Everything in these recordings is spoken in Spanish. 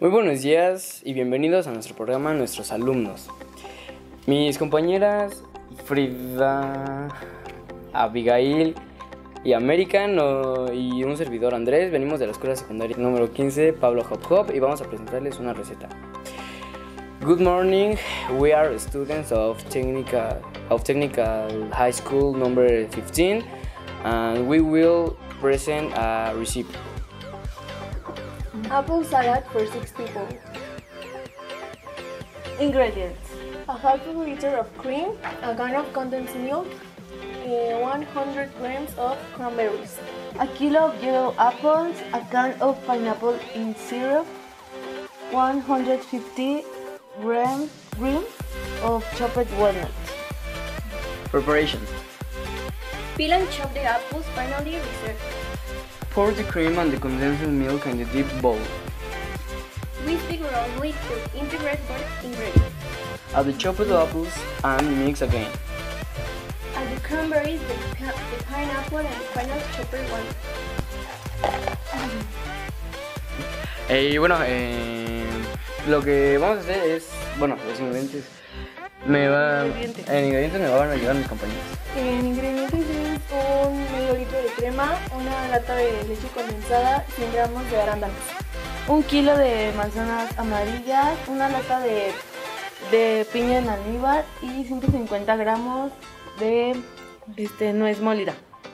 Muy buenos días y bienvenidos a nuestro programa Nuestros Alumnos. Mis compañeras Frida, Abigail y América y un servidor Andrés venimos de la escuela secundaria número 15 Pablo Hop Hop y vamos a presentarles una receta. Good morning, we are students of technical high school number 15 and we will present a recipe. Apple salad for 6 people. Ingredients: A half a liter of cream, a can of condensed milk, 100 grams of cranberries. a kilo of yellow apples, a can of pineapple in syrup, 150 grams of chopped walnuts. Preparation: Peel and chop the apples, finally reserve. pour the cream and the condensed milk in the deep bowl. Whisk thoroughly to integrate both ingredients. Add the chopped apples and mix again. Add the cranberries, the pineapple, and the final chopped one. Y bueno, lo que vamos a hacer es, los ingredientes en ingredientes me van a ayudar mis compañeros. En ingredientes es un medio litro de crema, una lata de leche condensada, 100 gramos de arándanos. 1 kilo de manzanas amarillas, una lata de piña en almíbar y 150 gramos de nuez molida.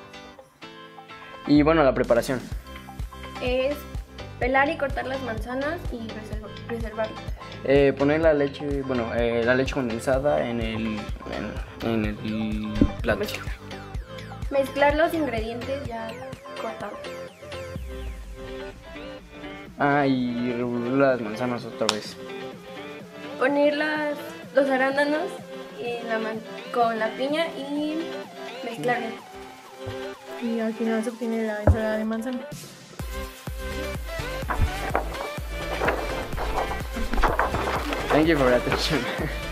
Y bueno, la preparación. Es pelar y cortar las manzanas y reservarlas. Poner la leche condensada en el plato. Mezclar los ingredientes ya cortados. Y revolver las manzanas otra vez. Poner los arándanos con la piña y mezclarlos. Y al final se obtiene la ensalada de manzana. Thank you for your attention.